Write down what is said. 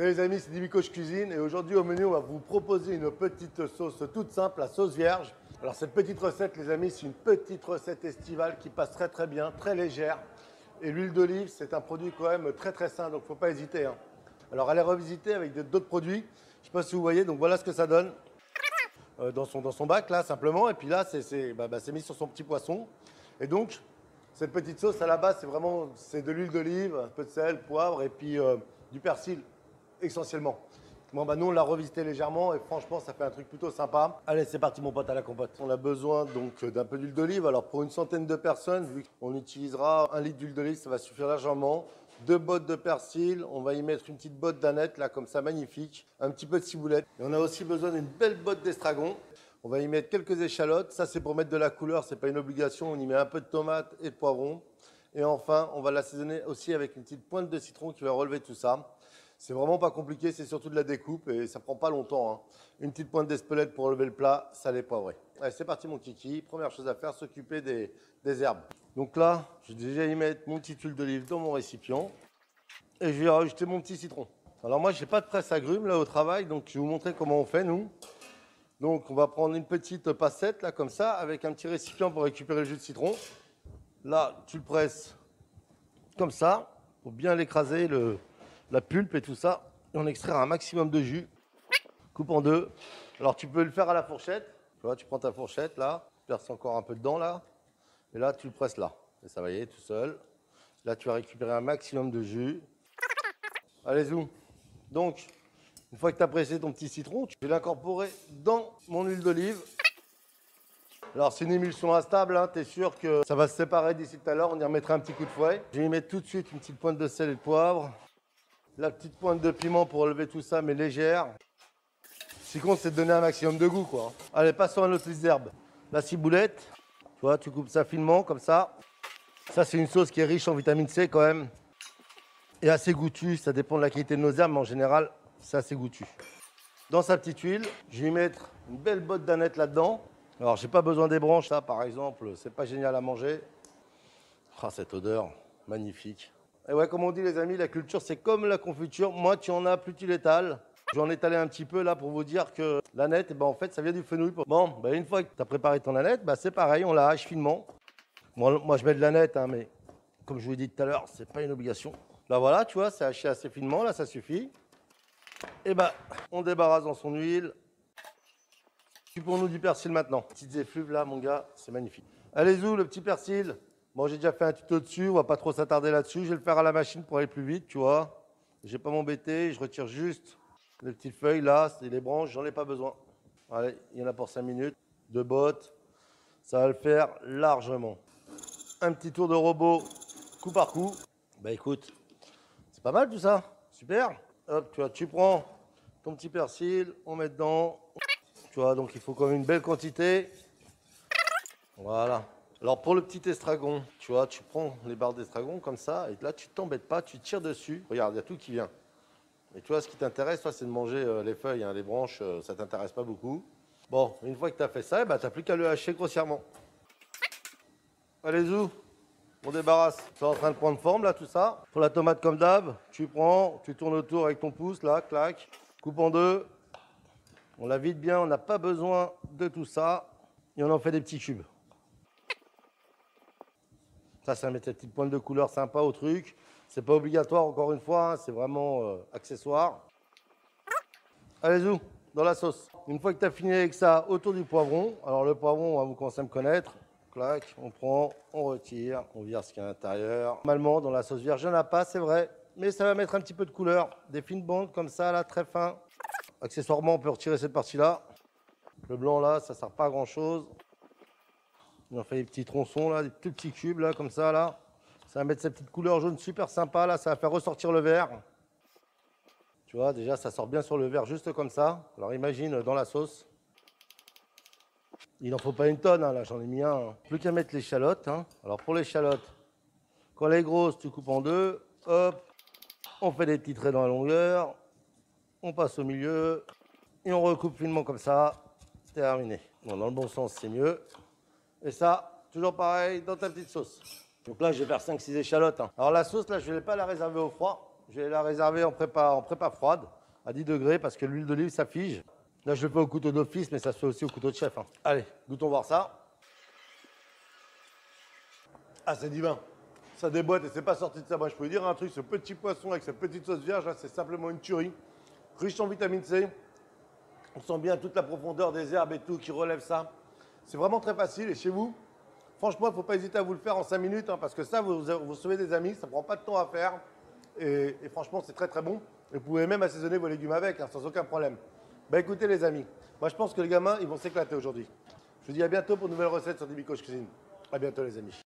Salut les amis, c'est Dimitri Coach Cuisine et aujourd'hui au menu on va vous proposer une petite sauce toute simple, la sauce vierge. Alors cette petite recette les amis, c'est une petite recette estivale qui passe très bien, très légère. Et l'huile d'olive c'est un produit quand même très sain, donc faut pas hésiter. Alors allez revisiter avec d'autres produits, je sais pas si vous voyez, donc voilà ce que ça donne dans son bac là simplement. Et puis là c'est mis sur son petit poisson. Et donc cette petite sauce à la base c'est de l'huile d'olive, un peu de sel, poivre et puis du persil. Essentiellement. Bon bah nous on l'a revisité légèrement et franchement ça fait un truc plutôt sympa. Allez c'est parti mon pote à la compote. On a besoin donc d'un peu d'huile d'olive. Alors pour une centaine de personnes, vu qu'on utilisera 1 litre d'huile d'olive, ça va suffire largement. 2 bottes de persil, on va y mettre une petite botte d'aneth là comme ça magnifique. Un petit peu de ciboulette. Et on a aussi besoin d'une belle botte d'estragon. On va y mettre quelques échalotes. Ça c'est pour mettre de la couleur, c'est pas une obligation. On y met un peu de tomate et de poivron. Et enfin on va l'assaisonner aussi avec une petite pointe de citron qui va relever tout ça. C'est vraiment pas compliqué, c'est surtout de la découpe et ça prend pas longtemps. Une petite pointe d'espelette pour relever le plat, salé poivré. Allez, c'est parti mon kiki. Première chose à faire, s'occuper des herbes. Donc là, je vais déjà y mettre mon petit huile d'olive dans mon récipient et je vais rajouter mon petit citron. Alors moi, j'ai pas de presse agrumes là au travail, donc je vais vous montrer comment on fait nous. Donc on va prendre une petite passette là comme ça avec un petit récipient pour récupérer le jus de citron. Là, tu le presses comme ça pour bien l'écraser la pulpe et tout ça, et on extraire un maximum de jus. Coupe en deux. Alors tu peux le faire à la fourchette. Tu vois, tu prends ta fourchette là, tu perces encore un peu dedans là, et là tu le presses là. Et ça va y aller tout seul. Là tu vas récupérer un maximum de jus. Allez zou. Donc, une fois que tu as pressé ton petit citron, tu vas l'incorporer dans mon huile d'olive. Alors c'est une émulsion instable, tu es sûr que ça va se séparer d'ici tout à l'heure, on y remettra un petit coup de fouet. Je vais y mettre tout de suite une petite pointe de sel et de poivre. La petite pointe de piment pour relever tout ça, mais légère. Ce qui compte, c'est de donner un maximum de goût, quoi. Allez, passons à notre liste d'herbes. La ciboulette, tu vois, tu coupes ça finement, comme ça. Ça, c'est une sauce qui est riche en vitamine C, quand même. Et assez goûtue, ça dépend de la qualité de nos herbes, mais en général, c'est assez goûtu. Dans sa petite huile, je vais y mettre une belle botte d'aneth là-dedans. Alors, j'ai pas besoin des branches, ça, par exemple, c'est pas génial à manger. Ah, cette odeur, magnifique. Et ouais, comme on dit les amis, la culture c'est comme la confiture. Moins tu en as, plus tu l'étales. Je vais en étaler un petit peu là pour vous dire que l'aneth, en fait, ça vient du fenouil. Bon, une fois que tu as préparé ton aneth, c'est pareil, on la hache finement. Moi je mets de l'aneth, mais comme je vous l'ai dit tout à l'heure, c'est pas une obligation. Là voilà, tu vois, c'est haché assez finement, là ça suffit. Et on débarrasse dans son huile. Coupons-nous du persil maintenant. Petites effluves là, mon gars, c'est magnifique. Allez où le petit persil? Bon, j'ai déjà fait un tuto dessus, on va pas trop s'attarder là-dessus. Je vais le faire à la machine pour aller plus vite, tu vois. Je vais pas m'embêter, je retire juste les petites feuilles là, c'est les branches, j'en ai pas besoin. Allez, il y en a pour 5 minutes. 2 bottes, ça va le faire largement. Un petit tour de robot, coup par coup. Écoute, c'est pas mal tout ça, super. Hop, tu vois, tu prends ton petit persil, on met dedans. Tu vois, donc il faut quand même une belle quantité. Voilà. Alors pour le petit estragon, tu vois, tu prends les barres d'estragon comme ça, et là tu t'embêtes pas, tu tires dessus. Regarde, il y a tout qui vient. Et tu vois, ce qui t'intéresse, toi, c'est de manger les feuilles, les branches, ça t'intéresse pas beaucoup. Bon, une fois que tu as fait ça, tu n'as plus qu'à le hacher grossièrement. Allez, zou, on débarrasse. C'est en train de prendre forme, là, tout ça. Pour la tomate, comme d'hab, tu prends, tu tournes autour avec ton pouce, là, clac, coupe en deux. On la vide bien, on n'a pas besoin de tout ça. Et on en fait des petits cubes. Ça met cette petite pointe de couleur sympa au truc. C'est pas obligatoire, encore une fois, c'est vraiment accessoire. Allez, zou, dans la sauce. Une fois que tu as fini avec ça, autour du poivron. Alors le poivron, on va vous commencer à me connaître. Clac, on prend, on retire, on vire ce qu'il y a à l'intérieur. Normalement, dans la sauce vierge, il n'y en a pas, c'est vrai. Mais ça va mettre un petit peu de couleur. Des fines bandes comme ça, là, très fin. Accessoirement, on peut retirer cette partie-là. Le blanc, là, ça ne sert pas à grand-chose. On en fait des petits tronçons, là, des tout petits cubes, là, comme ça, là. Ça va mettre cette petite couleur jaune super sympa, là. Ça va faire ressortir le vert. Tu vois, déjà, ça sort bien sur le vert, juste comme ça. Alors, imagine dans la sauce. Il n'en faut pas une tonne, là, j'en ai mis un. Plus qu'à mettre l'échalote. Alors, pour l'échalote, quand elle est grosse, tu coupes en deux. Hop, on fait des petits traits dans la longueur. On passe au milieu. Et on recoupe finement comme ça. Terminé. Bon, dans le bon sens, c'est mieux. Et ça, toujours pareil, dans ta petite sauce. Donc là, je vais faire 5-6 échalotes. Alors la sauce, là, je ne vais pas la réserver au froid. Je vais la réserver en prépa froide, à 10 degrés, parce que l'huile d'olive, ça fige. Là, je le fais au couteau d'office, mais ça se fait aussi au couteau de chef. Hein. Allez, goûtons voir ça. Ah, c'est divin. Ça déboîte et c'est pas sorti de ça. Moi, je peux vous dire un truc, ce petit poisson avec cette petite sauce vierge, là, c'est simplement une tuerie. Riche en vitamine C. On sent bien toute la profondeur des herbes et tout qui relève ça. C'est vraiment très facile. Et chez vous, franchement, il ne faut pas hésiter à vous le faire en 5 minutes, hein, parce que ça, vous sauvez des amis, ça ne prend pas de temps à faire. Et franchement, c'est très très bon. Et vous pouvez même assaisonner vos légumes avec, hein, sans aucun problème. Bah écoutez les amis, moi je pense que les gamins, ils vont s'éclater aujourd'hui. Je vous dis à bientôt pour une nouvelle recette sur Débicos Cuisine. À bientôt les amis.